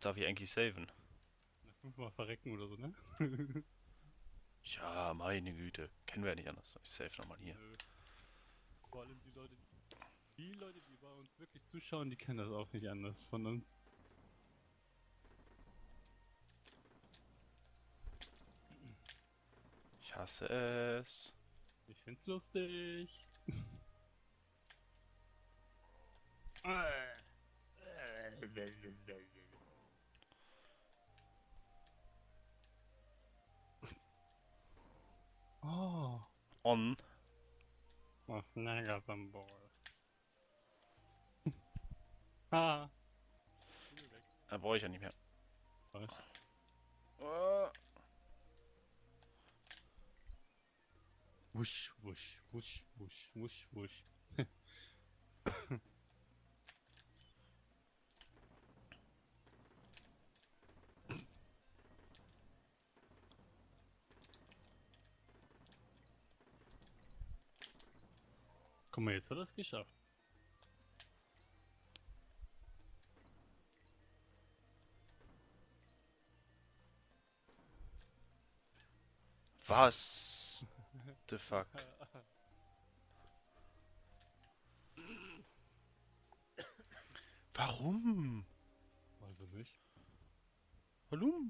darf ich eigentlich saven? Na, 5-mal verrecken oder so, ne? Ja, meine Güte. Kennen wir ja nicht anders. Ich save nochmal hier. Nö. Vor allem die Leute, die bei uns wirklich zuschauen, die kennen das auch nicht anders von uns. Ich hasse es. Ich find's lustig. Oh. On. Ach, Negabambol. Ah. Bin weg. Brauche ich ja nicht mehr. Was? Äh, Wusch, wusch, wusch, wusch, wusch, wusch. Guck mal, jetzt hat er es geschafft. Was? The fuck? Warum? Weiß ich nicht. Warum?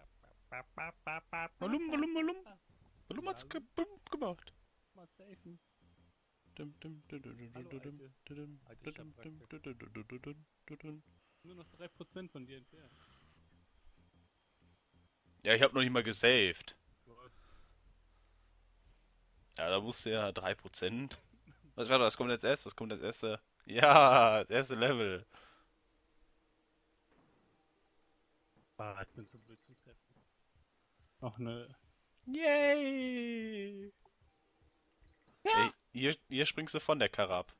Warum hat's gemacht? Mal safen. Dum, dum, dum, dum, dum, Hallo, dum, dum, Alte. dum, Alte dum, dum, Schabrack. dum, dum, dum, dum, dum, dum, dum. Nur noch 3% von dir entfernt. Ja, ich habe noch nicht mal gesaved. Lol. Ja, da wusste ja 3%. Was war das? Was kommt als erstes? Was kommt als erste? Ja, das erste Level. Ah, ich bin zu blöd zum Treffen. Ach ne. Yay! Ey, hier springst du von der Karre ab.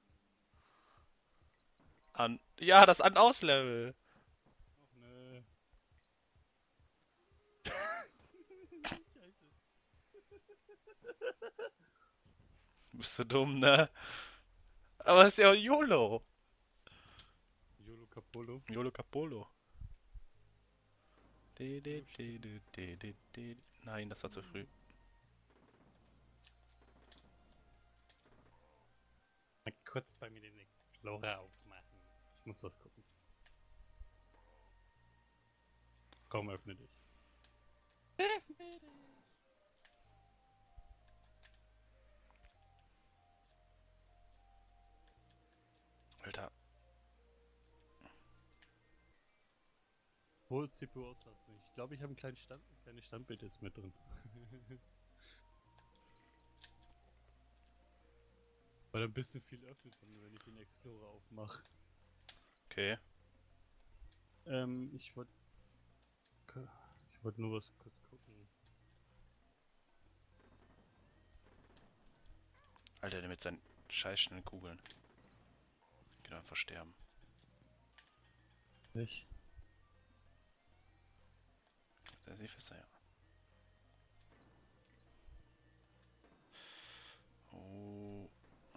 An. Ja, das An-Aus-Level. Ach ne. Scheiße. Bist du dumm, ne? Aber es ist ja YOLO. YOLO Capolo. YOLO Capolo. Du stinkst. Nein, das war zu früh. Mal kurz bei mir den Explorer aufmachen. Ich muss was gucken. Komm, öffne dich. Alter. Wo CPU-Auslastung? Ich glaube, ich habe ein kleines Standbild jetzt mit drin. Weil er ein bisschen viel öffnet von mir, wenn ich den Explorer aufmache. Okay. Ich wollte nur was kurz gucken. Alter, der mit seinen scheiß schnellen Kugeln. Geht einfach sterben. Ich? Der ist fester, ja. Oh.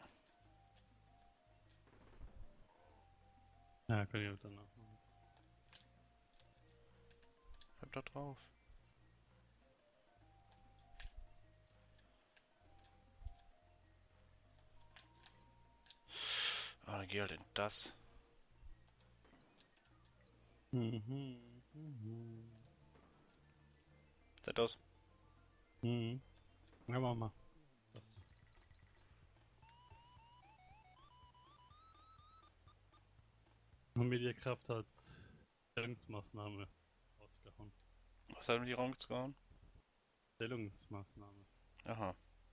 Ja, kann ich auch danach machen. Bleib da drauf. Ah, dann geh halt in das. Seid aus. Ja, mach mal. Das. Und Mediakraft hat Stellungsmaßnahme rausgehauen. Was hat mir die Raum gehauen? Stellungsmaßnahme. Aha.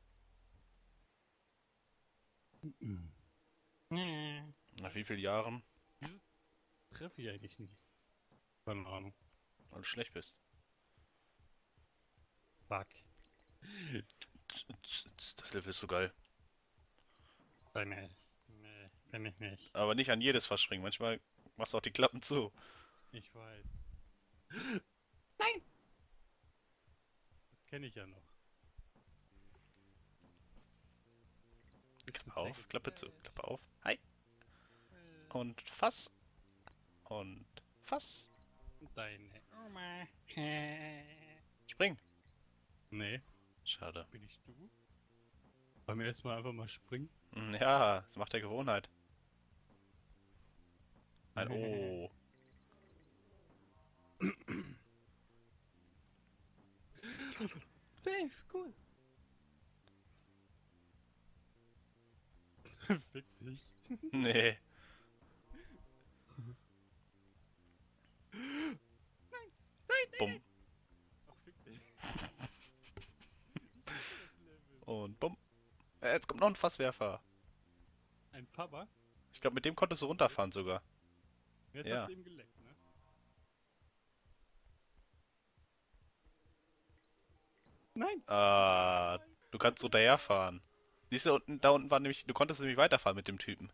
Nach wie vielen Jahren? Wieso treffe ich eigentlich nicht? Keine Ahnung. Weil du schlecht bist. Fuck. Das Level ist so geil. Kenn ich. Nee, kenn ich nicht. Aber nicht an jedes verspringen. Manchmal machst du auch die Klappen zu. Ich weiß. Nein! Das kenne ich ja noch. Klappe auf, Klappe zu, Klappe auf. Hi. Und Fass. Und Fass. Deine Oma. Spring. Nee, Schade. bin ich du? Wollen wir erstmal einfach mal springen? Ja, das macht der Gewohnheit. Ein Oh. Safe, cool. Fick dich. Nee. Bumm. Ach, fick dich. Und bumm. Jetzt kommt noch ein Fasswerfer. Ein Fabber? Ich glaube, mit dem konntest du runterfahren sogar. Jetzt Ja. hat's eben geleckt, ne? Nein! Du kannst hinterherfahren. Siehst du, da unten war nämlich, du konntest nämlich weiterfahren mit dem Typen.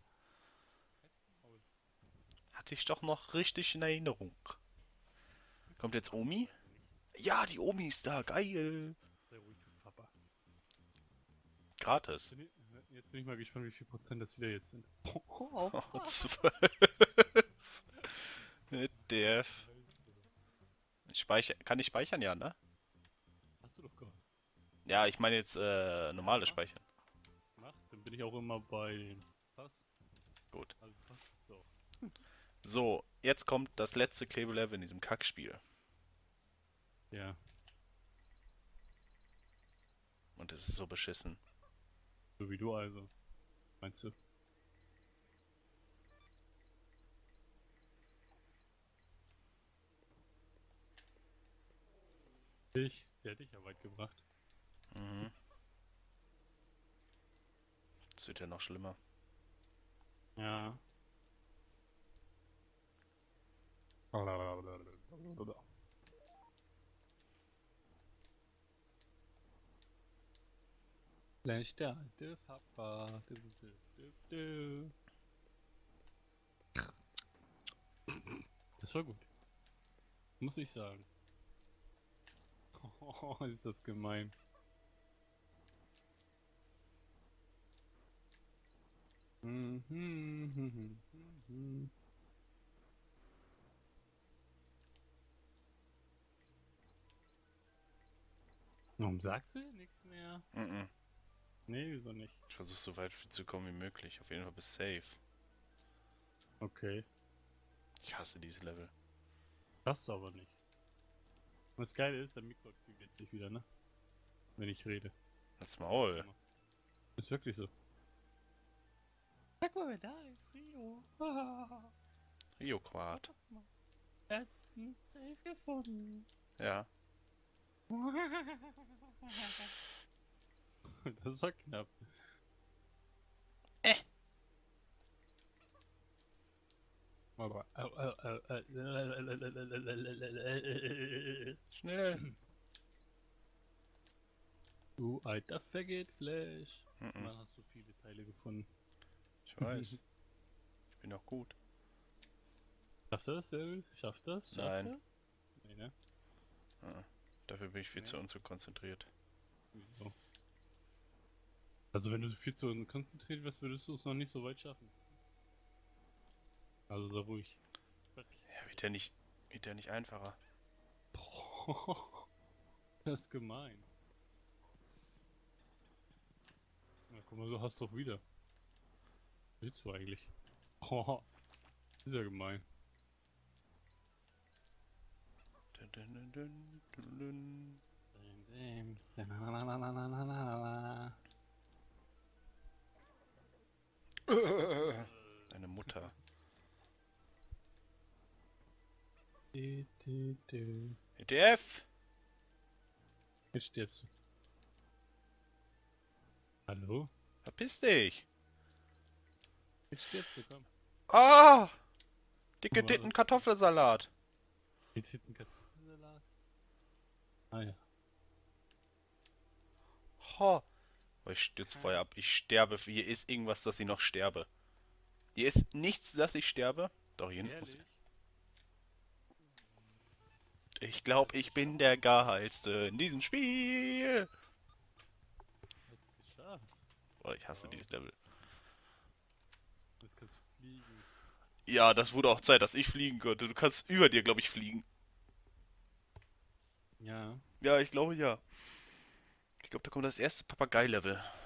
Hatte ich doch noch richtig in Erinnerung. Kommt jetzt Omi? Ja, die Omi ist da, geil. Sei ruhig, du Fabber. Gratis. Jetzt bin ich mal gespannt, wie viel Prozent das wieder jetzt sind. Oh, 12. Der. Kann ich speichern, ja, ne? Hast du doch gehabt. Ja, ich meine jetzt normales Speichern. Mach, dann bin ich auch immer bei dem Pass. Gut. Also passt es doch. So, jetzt kommt das letzte Klebelevel in diesem Kackspiel. Ja. Und es ist so beschissen. So wie du also. Meinst du? Der hat dich ja weit gebracht. Mhm. Das wird ja noch schlimmer. Ja. Vielleicht der alte Papa. Das war gut. Muss ich sagen. Oh, ist das gemein. Warum sagst du denn nichts mehr? Mhm. Nee, wieso nicht? Ich versuche so weit zu kommen wie möglich. Auf jeden Fall bis safe. Okay. Ich hasse dieses Level. Das aber nicht. Und das Geile ist, der Mikro aktiviert sich wieder, ne? Wenn ich rede. Das Maul. Ist wirklich so. Sag mal, wer da ist, Rio. Rio Quad. Er hat einen Safe gefunden. Ja. Das war knapp. Schnell. Du alter Faggot-Flash. Mhm. Man hat so viele Teile gefunden. Ich weiß. Ich bin auch gut. Schafft er das, Daryl? Schafft das? Schafft Nein. das? Nee, ne? Dafür bin ich viel Nee. zu unkonzentriert. Wieso? Also wenn du viel zu konzentriert wärst, würdest du es noch nicht so weit schaffen. Also sei ruhig. Ja, wird ja nicht einfacher. Das ist gemein. Na guck mal, du hast doch wieder. Was willst du eigentlich? Ist ja gemein. Dun, dun, dun, dun, dun. Deine Mutter. ETF! Jetzt stirbst du. Hallo? Verpiss dich! Jetzt stirbst du, komm. Ah! Dicke Was? Titten Kartoffelsalat. Jetzt hinten einen Kartoffelsalat. Ah ja. Ho. Oh, ich stürze Feuer ab. Ich sterbe. Hier ist irgendwas, dass ich noch sterbe. Hier ist nichts, dass ich sterbe. Doch, hier muss Ehrlich? ich glaube, ich bin der Geilste in diesem Spiel. Hat's geschafft. Boah, ich hasse dieses Level. Jetzt kannst du fliegen. Ja, das wurde auch Zeit, dass ich fliegen konnte. Du kannst über dir, glaube ich, fliegen. Ja. Ja, ich glaube ja. Ich glaube, da kommt das erste Papagei-Level.